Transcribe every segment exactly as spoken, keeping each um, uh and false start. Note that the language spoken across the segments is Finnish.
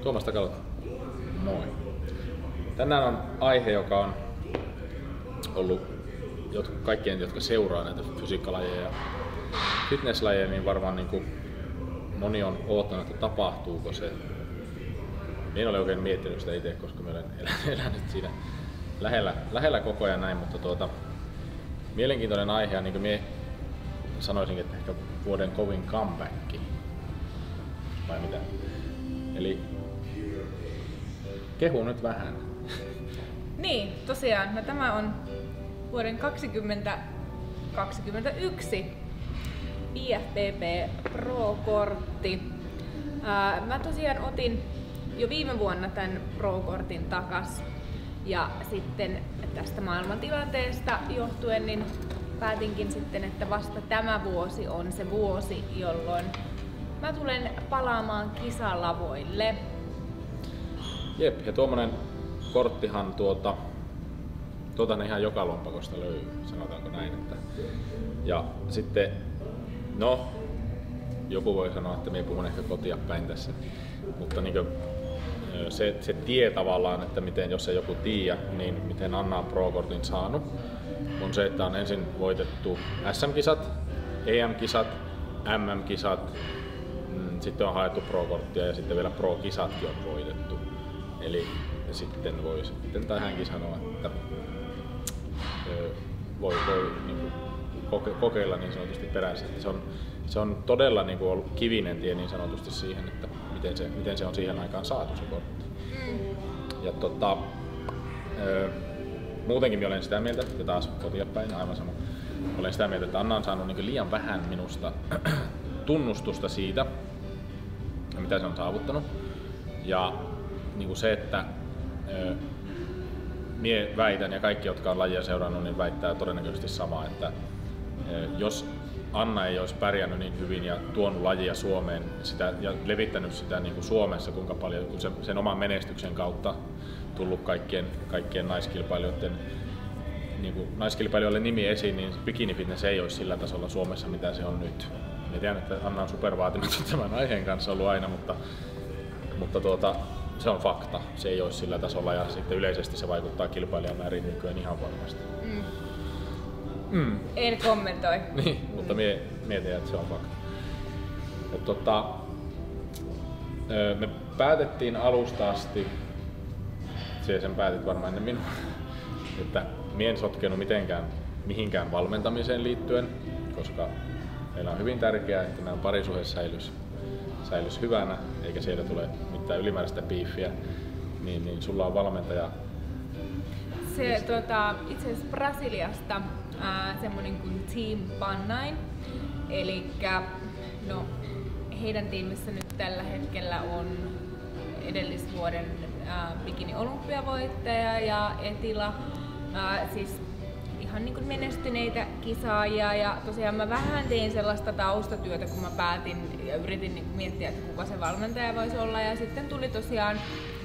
Tuomas Takalo. Moi. Tänään on aihe, joka on ollut kaikkien, jotka seuraa näitä fysiikkalajeja ja fitnesslajeja, niin varmaan niin kuin moni on oottanut, että tapahtuuko se. En ole oikein miettinyt sitä itse, koska mä olen elänyt siinä lähellä, lähellä koko ajan näin, mutta tuota, mielenkiintoinen aihe ja niin kuin mie sanoisin, että ehkä vuoden kovin comeback. Vai mitä? Eli kehu nyt vähän. Niin, tosiaan. No, tämä on vuoden kaksituhattakaksikymmentäyksi I F B B Pro-kortti. Ää, mä tosiaan otin jo viime vuonna tämän Pro-kortin takas. Ja sitten tästä maailmantilanteesta johtuen niin päätinkin sitten, että vasta tämä vuosi on se vuosi, jolloin mä tulen palaamaan kisalavoille. Jep, ja tuommoinen korttihan tuota, tuota ne ihan joka lompakosta löytyy, sanotaanko näin. Että. Ja sitten, no, joku voi sanoa, että minä puhun ehkä kotia päin tässä, mutta niin kuin, se, se tie tavallaan, että miten, jos ei joku tiedä, niin miten Anna on Pro-kortin saanut, on se, että on ensin voitettu S M-kisat, E M-kisat, M M-kisat, sitten on haettu Pro-korttia ja sitten vielä Pro-kisatkin on voitettu. Eli sitten voi sitten tähänkin sanoa, että voi, voi niin kuin kokeilla niin sanotusti perässä. Se on, se on todella niin kuin ollut kivinen tie niin sanotusti siihen, että miten se, miten se on siihen aikaan saatu se kortti. Ja tota, muutenkin minä olen sitä mieltä, ja taas kotia päin aivan sama, olen sitä mieltä, että Anna on saanut niin kuin liian vähän minusta tunnustusta siitä, mitä se on saavuttanut. Ja niin kuin se, että ö, mie väitän ja kaikki, jotka on lajia seurannut, niin väittää todennäköisesti samaa, että ö, jos Anna ei olisi pärjännyt niin hyvin ja tuonut lajia Suomeen sitä, ja levittänyt sitä niin kuin Suomessa, kuinka paljon kun se, sen oman menestyksen kautta tullut kaikkien, kaikkien naiskilpailijoiden niin kuin naiskilpailijoille nimi esiin, niin bikini fitness ei olisi sillä tasolla Suomessa, mitä se on nyt. Mä tiedän, että Anna on supervaatimaton tämän aiheen kanssa ollut aina, mutta, mutta tuota, se on fakta. Se ei ole sillä tasolla ja sitten yleisesti se vaikuttaa kilpailijamääriin nykyään ihan varmasti. Mm. Mm. En kommentoi. Niin, mm. mutta mie, mietin, että se on fakta. Ja, tota, me päätettiin alusta asti, se sen päätit varmaan ennen minua, että mie en sotkenut mitenkään mihinkään valmentamiseen liittyen, koska meillä on hyvin tärkeää, että meidän parisuhde säilys, säilys hyvänä, eikä sieltä tule mitään ylimääräistä biiffiä, niin, niin sulla on valmentaja. Se tuota, itse asiassa Brasiliasta ää, semmoinen kuin Team Pannain, eli no, heidän tiimissä nyt tällä hetkellä on edellisvuoden ää, bikini-olympiavoittaja ja Etila, ää, siis ihan niin kuin menestyneitä kisaajia, ja tosiaan mä vähän tein sellaista taustatyötä, kun mä päätin ja yritin niin kuin miettiä, että kuka se valmentaja voisi olla, ja sitten tuli tosiaan,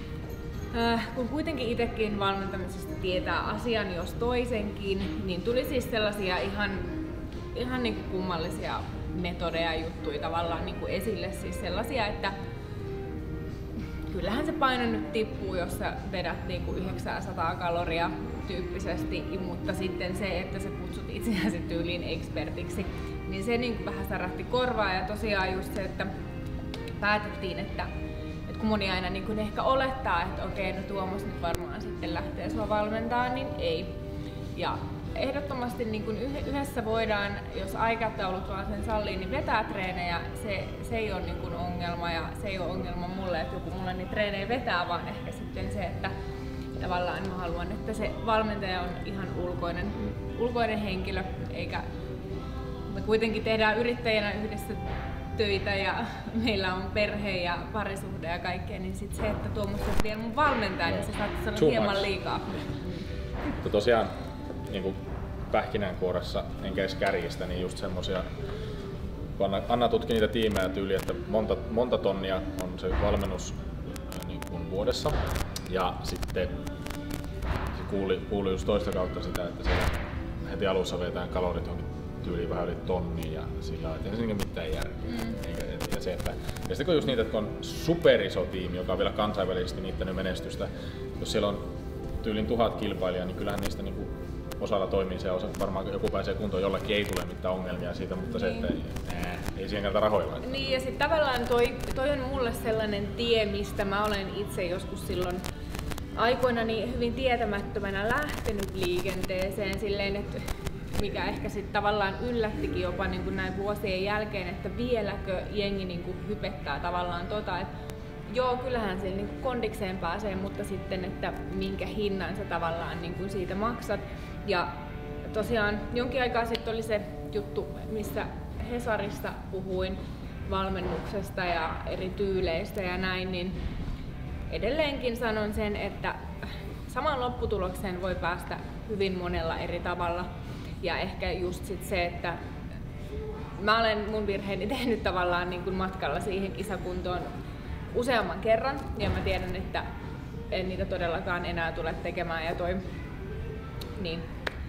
äh, kun kuitenkin itsekin valmentamisesta tietää asian jos toisenkin, niin tuli siis sellaisia ihan, ihan niin kuin kummallisia metodeja juttuja tavallaan niin kuin esille, siis sellaisia, että kyllähän se paino nyt tippuu, jos sä vedät niinku yhdeksänsataa kaloria tyyppisesti, mutta sitten se, että sä kutsut itseäsi tyyliin ekspertiksi, niin se niinku vähän särähti korvaa. Ja tosiaan just se, että päätettiin, että, että kun moni aina niinku ehkä olettaa, että okei, no Tuomas nyt varmaan sitten lähtee sua valmentaa, niin ei. Ja ehdottomasti niin kun yhdessä voidaan, jos aikataulut vaan sen sallii, niin vetää treenejä. Se, se ei ole niin kun ongelma, ja se ei ole ongelma mulle, että joku mulle niin treenejä vetää, vaan ehkä sitten se, että tavallaan mä haluan, että se valmentaja on ihan ulkoinen, ulkoinen henkilö, eikä me kuitenkin tehdään yrittäjänä yhdessä töitä ja meillä on perhe ja parisuhde ja kaikkea, niin sit se, että Tuomas on vielä mun valmentaja, niin se saattaa sanoa hieman liikaa. Mutta tosiaan niin kuin pähkinänkuoressa, enkä edes kärjistä, niin just semmosia, kun Anna, Anna tutki niitä tiimejä tyyli, että monta, monta tonnia on se valmennus niin kuin vuodessa, ja sitten se kuuli, kuuli just toista kautta sitä, että se heti alussa vetään kalorit tyyliin vähän yli tonnia, ja sillä ei siinä mitään järkeä. Mm. Eikä, ja se, että, ja sitten kun just niitä, että on superiso tiimi, joka on vielä kansainvälisesti niittänyt menestystä, jos siellä on tyylin tuhat kilpailijaa, niin kyllähän niistä niinku osalla toimii se, osa, varmaan joku pääsee kuntoon, jollakin ei tule mitään ongelmia siitä, mutta niin. Se, että ää, ei siihen kannata rahoja laittaa. Niin, ja sitten tavallaan toi, toi on mulle sellainen tie, mistä mä olen itse joskus silloin aikoinani hyvin tietämättömänä lähtenyt liikenteeseen silleen, että mikä ehkä sitten tavallaan yllättikin jopa niin kuin näin vuosien jälkeen, että vieläkö jengi niin kuin hypettää tavallaan tota, että joo, kyllähän siellä niin kuin kondikseen pääsee, mutta sitten, että minkä hinnan sä tavallaan niin kuin siitä maksat. Ja tosiaan jonkin aikaa sitten oli se juttu, missä Hesarissa puhuin valmennuksesta ja eri tyyleistä ja näin, niin edelleenkin sanon sen, että samaan lopputulokseen voi päästä hyvin monella eri tavalla. Ja ehkä just sit se, että mä olen mun virheeni tehnyt tavallaan niin kuin matkalla siihen kisakuntoon useamman kerran, ja mä tiedän, että en niitä todellakaan enää tule tekemään, ja toi, niin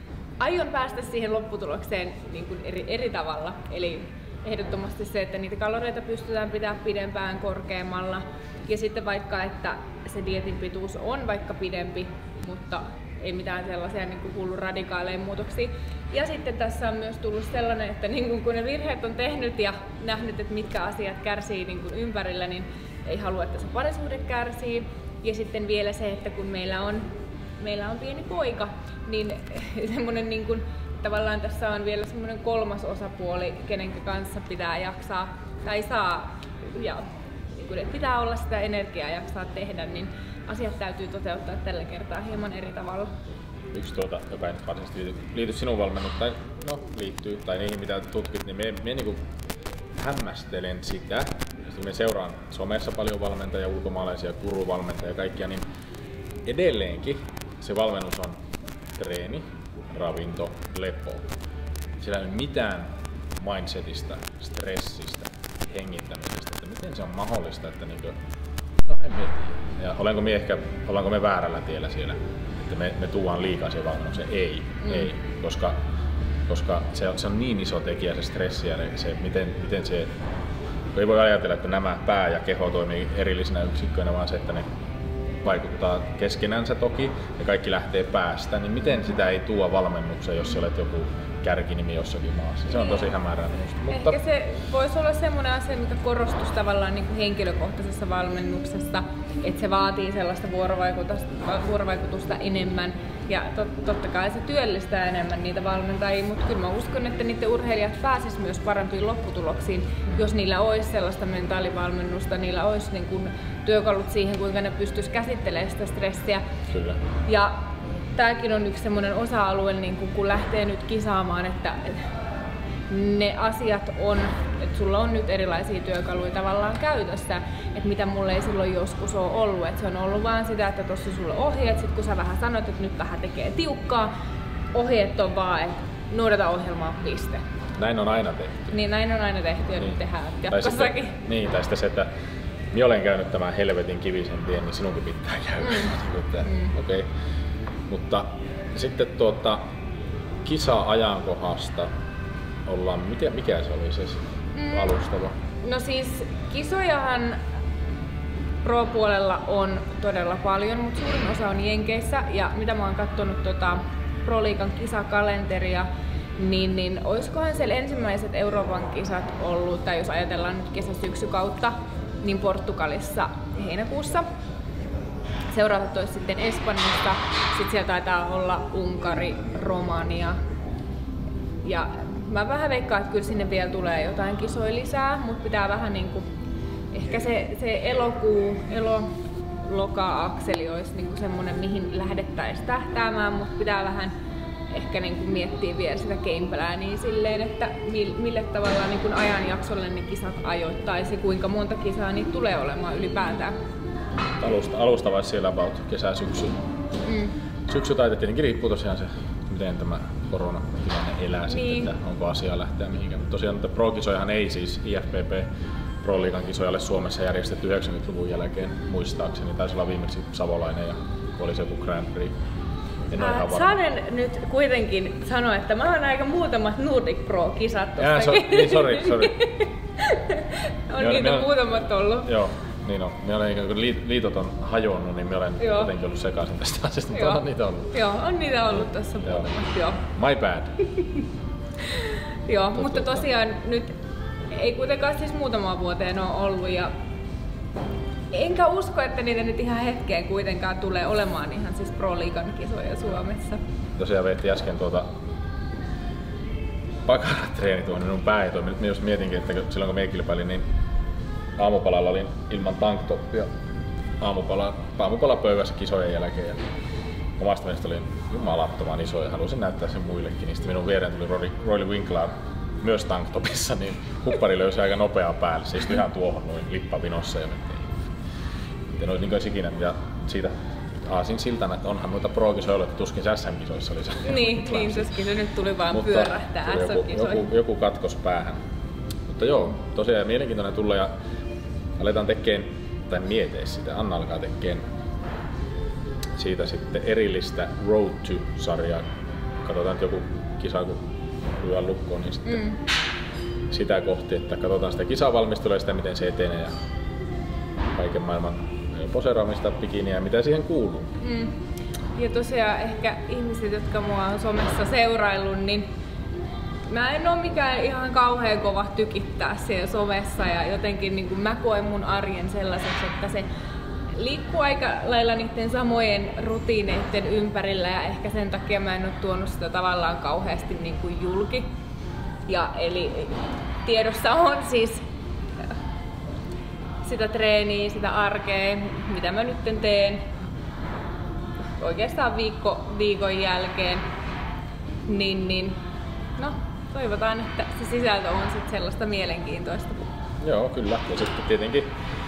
aion päästä siihen lopputulokseen niin kuin eri, eri tavalla. Eli ehdottomasti se, että niitä kaloreita pystytään pitämään pidempään korkeammalla, ja sitten vaikka, että se dieetin pituus on vaikka pidempi, mutta ei mitään sellaisia niin kuin hullu radikaaleja muutoksia. Ja sitten tässä on myös tullut sellainen, että niin kuin kun ne virheet on tehnyt ja nähnyt, että mitkä asiat kärsii niin kuin ympärillä, niin ei halua, että se parisuhde kärsii. Ja sitten vielä se, että kun meillä on, meillä on pieni poika, niin semmoinen niin kuin, tavallaan tässä on vielä semmoinen kolmas osapuoli, kenen kanssa pitää jaksaa tai saa, ja niin kuin, pitää olla sitä energiaa jaksaa tehdä, niin asiat täytyy toteuttaa tällä kertaa hieman eri tavalla. Yksi tuota, joka ei nyt varsinaisesti liity, liity sinun valmennukseen, tai no liittyy, tai niihin mitä tutkit, niin me, me niin hämmästelen sitä. Me seuraan somessa paljon valmentajia, ulkomaalaisia guruvalmentajia ja kaikkia, niin edelleenkin se valmennus on treeni, ravinto, lepo. Siellä ei ole mitään mindsetistä, stressistä, hengittämisestä, että miten se on mahdollista, että niin kuin, no en mieti. Ja olenko me ehkä, ollaanko me väärällä tiellä siellä, että me, me tuodaan liikaa siihen valmennukseen? Ei, mm. ei, koska, koska se, on, se on niin iso tekijä se stressi ja se, miten, miten se, ei voi ajatella, että nämä pää ja keho toimii erillisinä yksikköinä, vaan se, että ne vaikuttaa keskenänsä toki ja kaikki lähtee päästä, niin miten sitä ei tuo valmennukseen, jos olet joku kärkinimi jossakin maassa. Se on tosi hämärää minusta. Mutta ehkä se voisi olla semmoinen asia, mikä korostus tavallaan niin kuin henkilökohtaisessa valmennuksessa, että se vaatii sellaista vuorovaikutusta, vuorovaikutusta enemmän. Ja tot, totta kai se työllistää enemmän niitä valmentajia, mutta kyllä mä uskon, että niiden urheilijat pääsis myös parempiin lopputuloksiin, jos niillä olisi sellaista mentaalivalmennusta, niillä olisi niin kuin työkalut siihen, kuinka ne pystyisi käsittelemään sitä stressiä. Kyllä. Ja tämäkin on yksi semmoinen osa-alue, niin kun, kun lähtee nyt kisaamaan, että ne asiat on, että sulla on nyt erilaisia työkaluja tavallaan käytössä, että mitä mulla ei silloin joskus ole ollut. Että se on ollut vaan sitä, että tossa sulla on ohjeet, sit kun sä vähän sanot, että nyt vähän tekee tiukkaa, ohjeet on vaan, että noudata ohjelmaa, piste. Näin on aina tehty. Niin, näin on aina tehty ja niin. Nyt tehdään jatkossakin. Tai sitten, niin, tai sitten se, että minä olen käynyt tämän helvetin kivisen tien, niin sinunkin pitää käydä. Mm. mm. Okei. Okay. Mutta sitten tuota, kisa-ajankohdasta ollaan, mikä, mikä se oli se mm. alustava? No siis kisojahan pro-puolella on todella paljon, mutta suurin osa on Jenkeissä, ja mitä mä oon katsonut tota Pro-liigan kisakalenteria, niin, niin olisikohan siellä ensimmäiset Euroopan kisat ollut, tai jos ajatellaan nyt kesä-syksykautta, niin Portugalissa heinäkuussa. Seuraavat olisi sitten Espanjasta, sitten siellä taitaa olla Unkari, Romania. Ja mä vähän veikkaan, että kyllä sinne vielä tulee jotain kisoja lisää, mutta pitää vähän niinku, ehkä se, se elokuu, elo, loka-akseli olisi niinku semmonen, mihin lähdettäisiin tähtäämään, mutta pitää vähän ehkä niinku miettiä vielä sitä gameplania silleen, että mille tavalla niinku ajanjaksolle ne kisat ajoittaisi, kuinka monta kisaa niitä tulee olemaan ylipäätään. Alusta, alusta vai siellä about kesä-syksy. Mm. Syksy tai tietenkin riippuu tosiaan se, miten tämä koronatilanne elää niin. Sitten, että onko asiaa lähteä mihinkään. Mutta tosiaan että pro-kisojahan ei siis I F B B Pro-liigan kisojalle Suomessa järjestetty yhdeksänkymmentäluvun jälkeen muistaakseni. Taisi olla viimeksi Savolainen ja oli se joku Grand Prix. En ole ihan varma. Saanen nyt kuitenkin sanoa, että mä oon aika muutamat Nordic Pro-kisat Jaa, so, niin, sori, sori. on me niitä me muutamat ollut. Joo, niin on. Me olen, kun liitot on hajonnut, niin me olen Joo. jotenkin ollut sekaisin tästä asiasta, mutta on niitä ollut. Joo, on niitä ollut tässä muutamat. Joo. My bad. Joo, Totuutta. Mutta tosiaan nyt ei kuitenkaan siis muutamaan vuoteen ole ollut ja enkä usko, että niitä nyt ihan hetkeen kuitenkaan tulee olemaan ihan siis Pro-liigan kisoja Suomessa. Tosiaan veitti äsken tuota pakaratreenit tuonne minun pää ei toimi. Nyt jos mietinkin, että silloin kun minä kilpailin, niin aamupalalla olin ilman tanktoppia aamupala, aamupalapöydässä kisojen jälkeen. Ja omasta mielestä olin jumalattoman iso ja halusin näyttää sen muillekin. Niin sitten minun viereen tuli Rory Winkler myös tanktopissa, niin huppari löysi aika nopeaa päälle. Se istui ihan tuohon noin lippavinossa ja mentiin. En olisi niin ikinä. Ja siitä aasin siltana, että onhan noita pro-kisoja ollut, että tuskin S M-kisoissa oli se. Niin, niin tuskin se nyt tuli vaan Mutta pyörähtää S M-kisoihin. Joku, joku, joku katkos päähän. Mutta joo, tosiaan mielenkiintoinen tulla ja aletaan tekemään, tai mieteä sitä, Anna alkaa tekemään siitä sitten erillistä Road to-sarjaa. Katsotaan nyt joku kisa, kun lyö lukkoon, niin sitten mm. sitä kohti, että katsotaan sitä kisavalmistelua ja sitä, miten se etenee ja kaiken maailman poseeraamista, bikiniä ja mitä siihen kuuluu. Mm. Ja tosiaan ehkä ihmiset, jotka mua on somessa seuraillut, niin mä en oo mikään ihan kauhean kova tykittää siellä somessa ja jotenkin niin kuin mä koen mun arjen sellaiseksi, että se liikkuu aika lailla niiden samojen rutiineiden ympärillä ja ehkä sen takia mä en oo tuonut sitä tavallaan kauheasti niin kuin julki. Ja eli tiedossa on siis sitä treeniä, sitä arkea, mitä mä nyt teen oikeastaan viikko viikon jälkeen, niin, niin no toivotaan, että se sisältö on sit sellaista mielenkiintoista. Joo, kyllä. Ja sitten tietenkin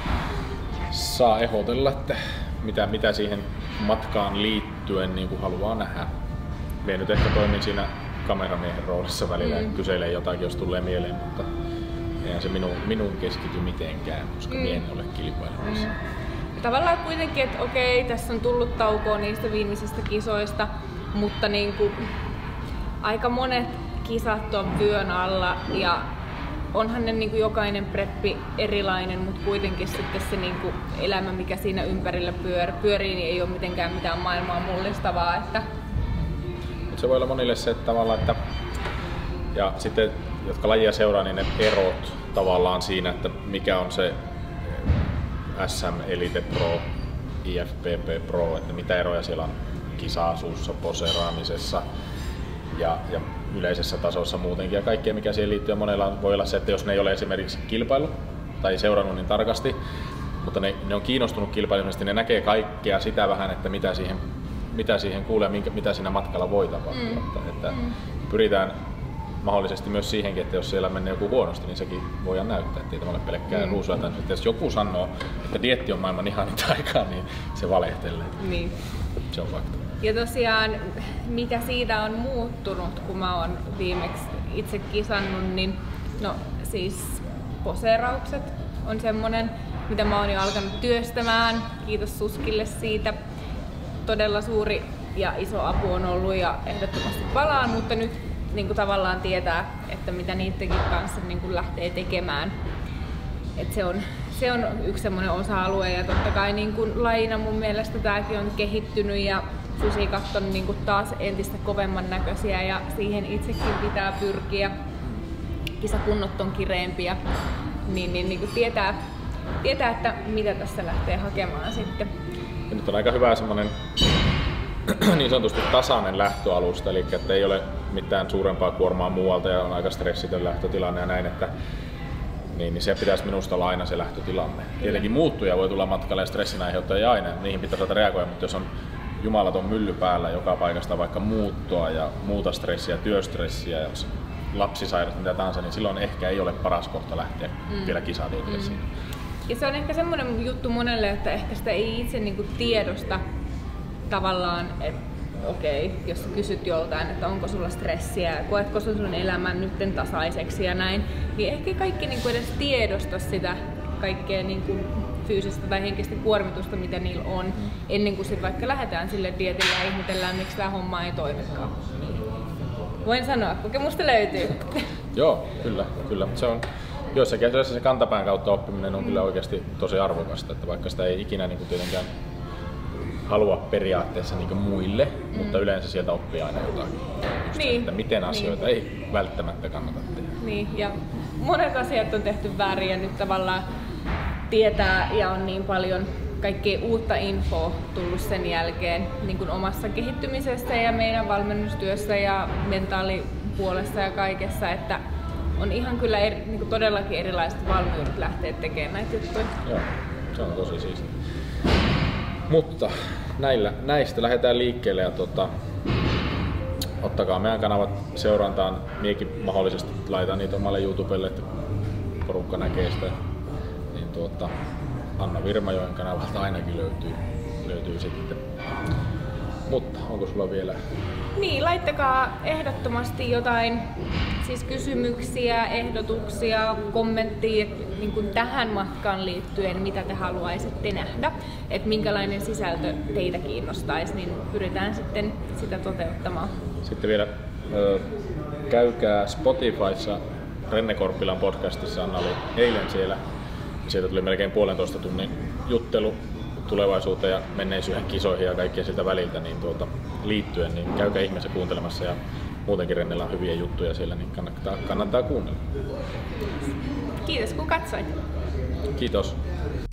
saa ehdotella, että mitä, mitä siihen matkaan liittyen niin kuin haluaa nähdä. Mie nyt ehkä toimin siinä kameramiehen roolissa välillä mm. ja kyselee jotakin, jos tulee mieleen, mutta eihän se minun, minun keskity mitenkään, koska mm. mie en ole kilpailemassa. Mm. Tavallaan kuitenkin, että okei, tässä on tullut taukoa niistä viimeisistä kisoista, mutta niin kuin aika monet kisat on vyön alla ja onhan ne niin kuin jokainen preppi erilainen, mutta kuitenkin sitten se niin kuin elämä, mikä siinä ympärillä pyör, pyörii, niin ei ole mitenkään mitään maailmaa mullistavaa. Että se voi olla monille se että tavallaan, että ja sitten jotka lajia seuraa, niin ne erot tavallaan siinä, että mikä on se S M Elite Pro, I F B B Pro, että mitä eroja siellä on kisa-asussa, poseeraamisessa ja, ja yleisessä tasossa muutenkin ja kaikkea mikä siihen liittyy. Monella voi olla se, että jos ne ei ole esimerkiksi kilpailu tai seurannut niin tarkasti, mutta ne, ne on kiinnostunut kilpailusta, ne näkee kaikkea sitä vähän, että mitä siihen, mitä siihen kuulee ja minkä, mitä siinä matkalla voi tapahtua. Mm. Että, että mm. pyritään mahdollisesti myös siihenkin, että jos siellä menee joku huonosti, niin sekin voidaan näyttää, ettei tämä ole pelkkää mm. ruusua. Että jos joku sanoo, että dieetti on maailman ihaninta aikaa, niin se valehtelee. Niin. Se on fakta. Ja tosiaan, mitä siitä on muuttunut, kun mä oon viimeksi itse kisannut, niin no siis poseeraukset on semmonen, mitä mä oon jo alkanut työstämään. Kiitos Suskille siitä. Todella suuri ja iso apu on ollut ja ehdottomasti palaan, mutta nyt niin kuin tavallaan tietää, että mitä niidenkin kanssa niin kuin lähtee tekemään. Et se, on, se on yksi semmoinen osa-alue ja totta kai niin kuin lajina mun mielestä tämäkin on kehittynyt ja fysiikat on niin kuin taas entistä kovemman näköisiä ja siihen itsekin pitää pyrkiä. Kisakunnot on kireempiä, niin, niin, niin kuin tietää, tietää, että mitä tässä lähtee hakemaan sitten. Ja nyt on aika hyvä semmoinen niin sanotusti tasainen lähtöalusta, eli että ei ole mitään suurempaa kuormaa muualta ja on aika stressitön lähtötilanne ja näin, että niin, niin se pitäisi minusta olla aina se lähtötilanne. Tietenkin muuttuja voi tulla matkalle ja stressin aiheuttajia aina, niihin pitää saada reagoida, mutta jos on jumalaton mylly päällä joka paikasta vaikka muuttoa ja muuta stressiä, työstressiä ja lapsisairas, mitä tahansa, niin silloin ehkä ei ole paras kohta lähteä mm. vielä kisatietoille mm. siinä. Ja se on ehkä semmoinen juttu monelle, että ehkä sitä ei itse niinku tiedosta tavallaan, että okei, okay, jos kysyt joltain, että onko sulla stressiä, koetko sun elämän nytten tasaiseksi ja näin, niin ehkä kaikki niinku edes tiedosta sitä kaikkea niinku fyysistä tai henkistä kuormitusta, mitä niillä on, mm. ennen kuin sit vaikka lähdetään sille dietille ja ihmetellään, miksi tämä homma ei toimikaan. Voin sanoa, kokemusta löytyy. Joo, kyllä, kyllä. Se on, joissakin asioissa se kantapään kautta oppiminen on mm. kyllä oikeasti tosi arvokasta, että vaikka sitä ei ikinä niin kuin tietenkään halua periaatteessa niin kuin muille, mm. mutta yleensä sieltä oppii aina jotain. Niin. Se, että miten asioita niin. ei välttämättä kannata tehdä. Niin, ja monet asiat on tehty väärin ja nyt tavallaan tietää ja on niin paljon kaikkea uutta infoa tullut sen jälkeen niin kuin omassa kehittymisessä ja meidän valmennustyössä ja mentaalipuolessa ja kaikessa, että on ihan kyllä eri, niin kuin todellakin erilaiset valmiudet lähteä tekemään näitä juttuja. Joo, se on tosi siistiä. Mutta näillä, näistä lähdetään liikkeelle ja tota, ottakaa meidän kanavat seurantaan. Miekin mahdollisesti laitan niitä omalle YouTubelle, että porukka näkee sitä. Niin tuota, Anna Virmajoen kanavalta ainakin löytyy, löytyy sitten. Mutta onko sulla vielä? Niin, laittakaa ehdottomasti jotain siis kysymyksiä, ehdotuksia, kommenttia niin kuin tähän matkaan liittyen, mitä te haluaisitte nähdä, että minkälainen sisältö teitä kiinnostaisi, niin pyritään sitten sitä toteuttamaan. Sitten vielä ö, käykää Spotifyssa Renne Korppilan podcastissa, Anna oli eilen siellä. Sieltä tuli melkein puolentoista tunnin juttelu tulevaisuuteen ja menneisyyden kisoihin ja kaikkea siltä väliltä niin tuota, liittyen, niin käykää ihmeessä kuuntelemassa ja muutenkin Rennellä on hyviä juttuja siellä, niin kannattaa, kannattaa kuunnella. Kiitos kun katsoit. Kiitos.